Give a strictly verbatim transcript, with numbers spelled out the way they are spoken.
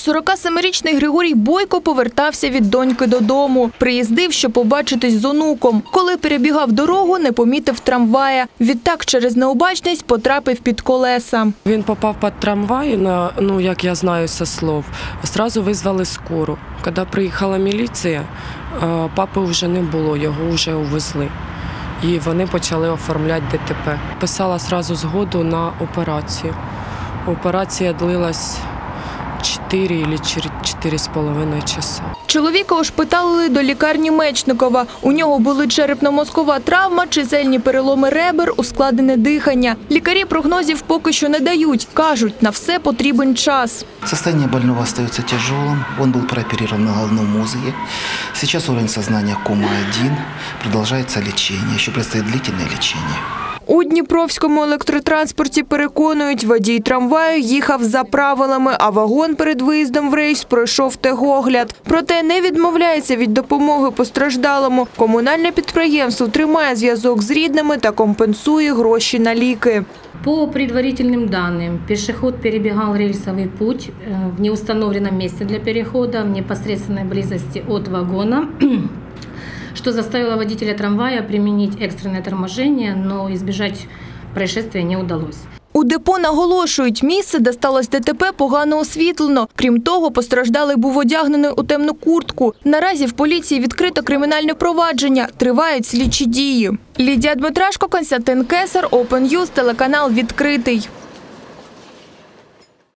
сорокасемирічний Григорій Бойко повертався від доньки додому. Приїздив, щоб побачитись з онуком. Коли перебігав дорогу, не помітив трамвая. Відтак через необачність потрапив під колеса. Він попав під трамвай, на, ну, як я знаю зі слов, одразу визвали скору. Коли приїхала міліція, папи вже не було, його вже увезли. І вони почали оформляти Д Т П. Писала одразу згоду на операцію. Операція длилась чотири або чотири з половиною часа. Чоловіка ошпиталили до лікарні Мечникова. У нього були черепно-мозкова травма, чисельні переломи ребер, ускладнене дихання. Лікарі прогнозів поки що не дають. Кажуть, на все потрібен час. Состояние больного остается тяжелым. Он был прооперирован на головном мозге. Сейчас уровень сознания кома один. Продолжается лечение. Еще предстоит длительное лечение. У Дніпровському електротранспорті переконують, водій трамваю їхав за правилами, а вагон перед виїздом в рейс пройшов техогляд. Проте не відмовляється від допомоги постраждалому. Комунальне підприємство тримає зв'язок з рідними та компенсує гроші на ліки. По предварительным данным, пешеход перебегал рельсовый путь в неустановленном месте для перехода, в непосредственной близости от вагона, что заставило водителя трамвая применить экстренное торможение, но избежать происшествия не удалось. У депо наголошують, місце, де сталося Д Т П, погано освітлено. Крім того, постраждалий був одягнений у темну куртку. Наразі в поліції відкрито кримінальне провадження. Тривають слідчі дії. Лідія Дмитрашко, Константин Кесар, Open News, телеканал «Відкритий».